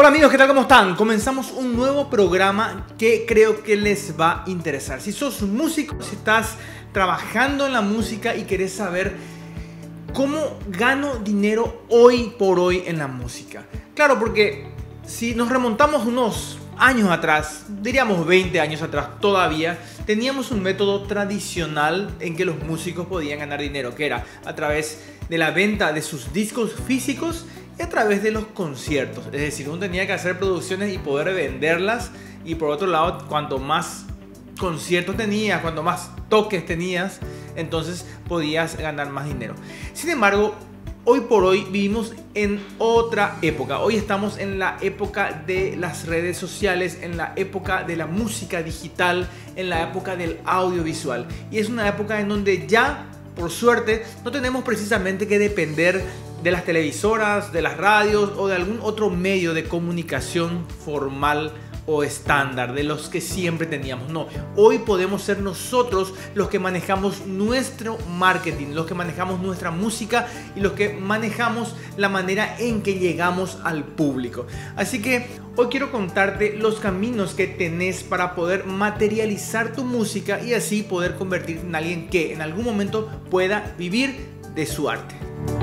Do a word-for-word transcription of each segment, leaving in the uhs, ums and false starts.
Hola amigos, ¿qué tal? ¿Cómo están? Comenzamos un nuevo programa que creo que les va a interesar. Si sos músico, si estás trabajando en la música y querés saber cómo gano dinero hoy por hoy en la música. Claro, porque si nos remontamos unos años atrás, diríamos veinte años atrás todavía, teníamos un método tradicional en que los músicos podían ganar dinero, que era a través de la venta de sus discos físicos y a través de los conciertos. Es decir, uno tenía que hacer producciones y poder venderlas, y por otro lado, cuanto más conciertos tenías, cuanto más toques tenías, entonces podías ganar más dinero. Sin embargo, hoy por hoy vivimos en otra época. Hoy estamos en la época de las redes sociales, en la época de la música digital, en la época del audiovisual. Y es una época en donde ya, por suerte, no tenemos precisamente que depender de las televisoras, de las radios o de algún otro medio de comunicación formal o estándar, de los que siempre teníamos. No, hoy podemos ser nosotros los que manejamos nuestro marketing, los que manejamos nuestra música y los que manejamos la manera en que llegamos al público. Así que hoy quiero contarte los caminos que tenés para poder materializar tu música y así poder convertirte en alguien que en algún momento pueda vivir de su arte.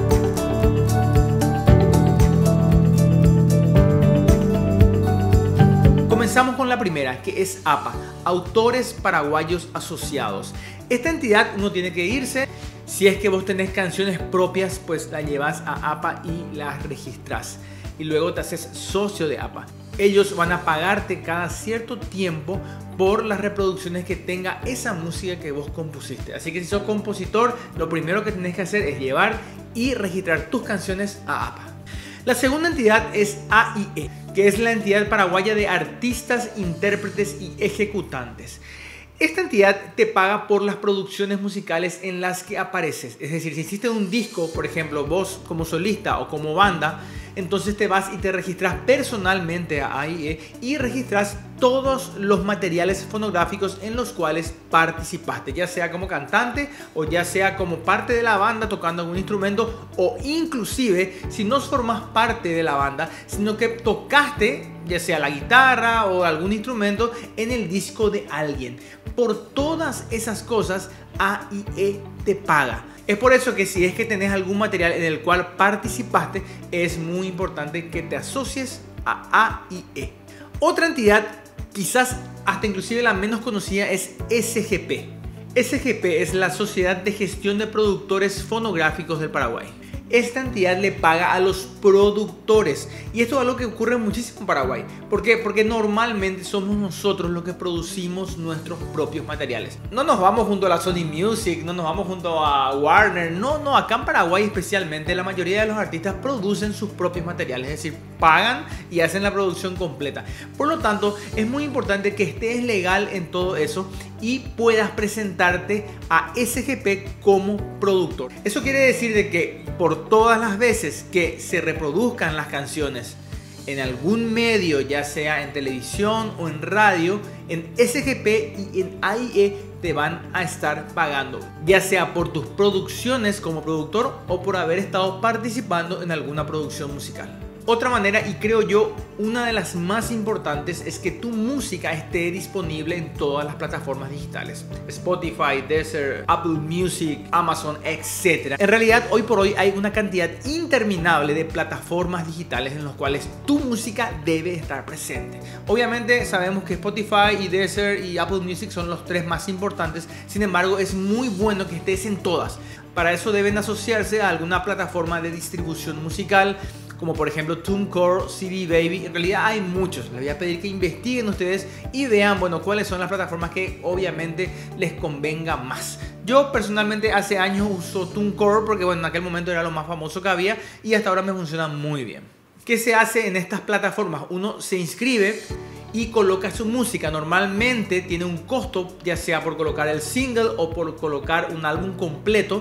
Comenzamos con la primera, que es A P A, Autores Paraguayos Asociados. Esta entidad uno tiene que irse. Si es que vos tenés canciones propias, pues la llevas a A P A y las registras. Y luego te haces socio de A P A. Ellos van a pagarte cada cierto tiempo por las reproducciones que tenga esa música que vos compusiste. Así que si sos compositor, lo primero que tenés que hacer es llevar y registrar tus canciones a A P A. La segunda entidad es A I E, que es la entidad paraguaya de artistas, intérpretes y ejecutantes. Esta entidad te paga por las producciones musicales en las que apareces. Es decir, si hiciste un disco, por ejemplo, vos como solista o como banda, entonces te vas y te registras personalmente a A I E y registras todos los materiales fonográficos en los cuales participaste, ya sea como cantante o ya sea como parte de la banda tocando algún instrumento, o inclusive si no formas parte de la banda, sino que tocaste ya sea la guitarra o algún instrumento en el disco de alguien. Por todas esas cosas A I E te paga. Es por eso que si es que tenés algún material en el cual participaste, es muy importante que te asocies a A I E. Otra entidad, quizás hasta inclusive la menos conocida, es S G P. S G P es la Sociedad de Gestión de Productores Fonográficos del Paraguay. Esta entidad le paga a los productores, y esto es algo que ocurre muchísimo en Paraguay. ¿Por qué? Porque normalmente somos nosotros los que producimos nuestros propios materiales. No nos vamos junto a la Sony Music, no nos vamos junto a Warner, no, no, acá en Paraguay especialmente la mayoría de los artistas producen sus propios materiales, es decir, pagan y hacen la producción completa. Por lo tanto, es muy importante que estés legal en todo eso y puedas presentarte a S G P como productor. Eso quiere decir de que por todas las veces que se reproduzcan las canciones en algún medio, ya sea en televisión o en radio, en S G P y en A I E te van a estar pagando, ya sea por tus producciones como productor o por haber estado participando en alguna producción musical. Otra manera, y creo yo una de las más importantes, es que tu música esté disponible en todas las plataformas digitales: Spotify, Deezer, Apple Music, Amazon, etcétera. En realidad, hoy por hoy hay una cantidad interminable de plataformas digitales en las cuales tu música debe estar presente. Obviamente sabemos que Spotify y Deezer y Apple Music son los tres más importantes. Sin embargo, es muy bueno que estés en todas. Para eso deben asociarse a alguna plataforma de distribución musical, como por ejemplo TuneCore, C D Baby. En realidad hay muchos. Les voy a pedir que investiguen ustedes y vean, bueno, cuáles son las plataformas que obviamente les convenga más. Yo personalmente hace años uso TuneCore porque, bueno, en aquel momento era lo más famoso que había y hasta ahora me funciona muy bien. ¿Qué se hace en estas plataformas? Uno se inscribe y coloca su música. Normalmente tiene un costo, ya sea por colocar el single o por colocar un álbum completo,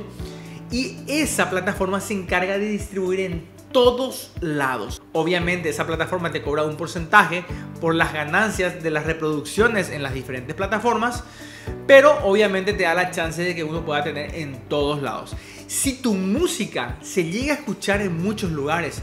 y esa plataforma se encarga de distribuir en todos lados. Obviamente esa plataforma te cobra un porcentaje por las ganancias de las reproducciones en las diferentes plataformas, pero obviamente te da la chance de que uno pueda tener en todos lados. Si tu música se llega a escuchar en muchos lugares,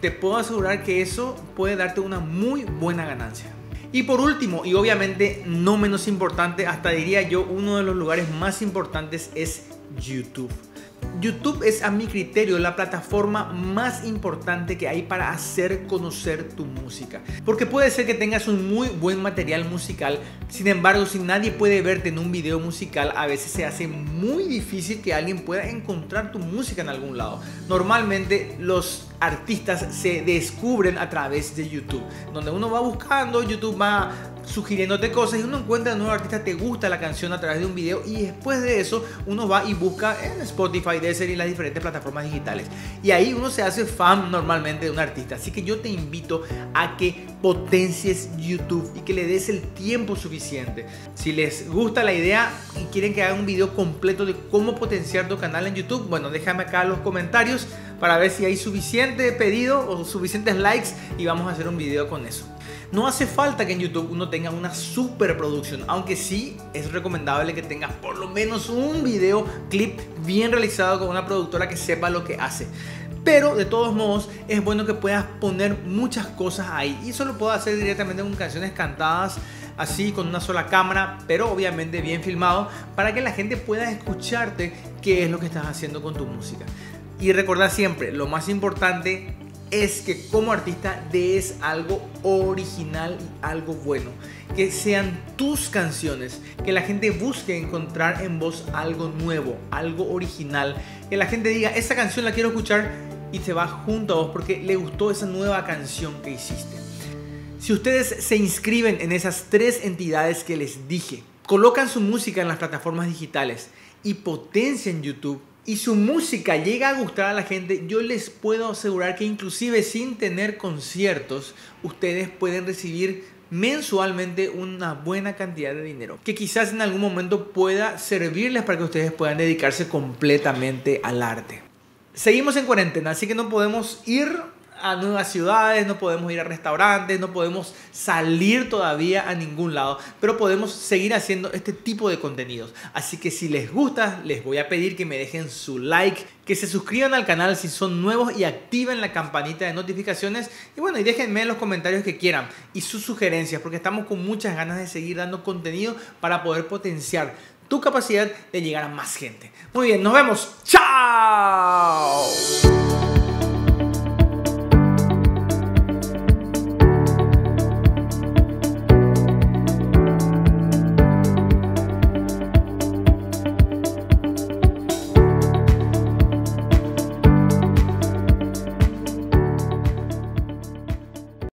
te puedo asegurar que eso puede darte una muy buena ganancia. Y por último, y obviamente no menos importante, hasta diría yo uno de los lugares más importantes es YouTube. YouTube es, a mi criterio, la plataforma más importante que hay para hacer conocer tu música. Porque puede ser que tengas un muy buen material musical, sin embargo, si nadie puede verte en un video musical, a veces se hace muy difícil que alguien pueda encontrar tu música en algún lado. Normalmente los artistas se descubren a través de YouTube, donde uno va buscando, YouTube va sugiriéndote cosas y uno encuentra a un nuevo artista, te gusta la canción a través de un video y después de eso uno va y busca en Spotify, Deezer y las diferentes plataformas digitales y ahí uno se hace fan normalmente de un artista. Así que yo te invito a que potencies YouTube y que le des el tiempo suficiente. Si les gusta la idea y quieren que haga un video completo de cómo potenciar tu canal en YouTube, bueno, déjame acá en los comentarios para ver si hay suficiente pedido o suficientes likes y vamos a hacer un video con eso. No hace falta que en YouTube uno tenga una super producción, aunque sí es recomendable que tengas por lo menos un video clip bien realizado con una productora que sepa lo que hace. Pero de todos modos es bueno que puedas poner muchas cosas ahí y eso lo puedo hacer directamente con canciones cantadas así con una sola cámara, pero obviamente bien filmado para que la gente pueda escucharte qué es lo que estás haciendo con tu música. Y recordar siempre, lo más importante es que como artista des algo original y algo bueno, que sean tus canciones, que la gente busque encontrar en vos algo nuevo, algo original, que la gente diga, esa canción la quiero escuchar y se va junto a vos porque le gustó esa nueva canción que hiciste. Si ustedes se inscriben en esas tres entidades que les dije, colocan su música en las plataformas digitales y potencian YouTube, y su música llega a gustar a la gente, yo les puedo asegurar que inclusive sin tener conciertos, ustedes pueden recibir mensualmente una buena cantidad de dinero que quizás en algún momento pueda servirles para que ustedes puedan dedicarse completamente al arte. Seguimos en cuarentena, así que no podemos ir a nuevas ciudades, no podemos ir a restaurantes, no podemos salir todavía a ningún lado, pero podemos seguir haciendo este tipo de contenidos. Así que si les gusta, les voy a pedir que me dejen su like, que se suscriban al canal si son nuevos y activen la campanita de notificaciones. Y bueno, y déjenme en los comentarios que quieran y sus sugerencias, porque estamos con muchas ganas de seguir dando contenido para poder potenciar tu capacidad de llegar a más gente. Muy bien, nos vemos. ¡Chao!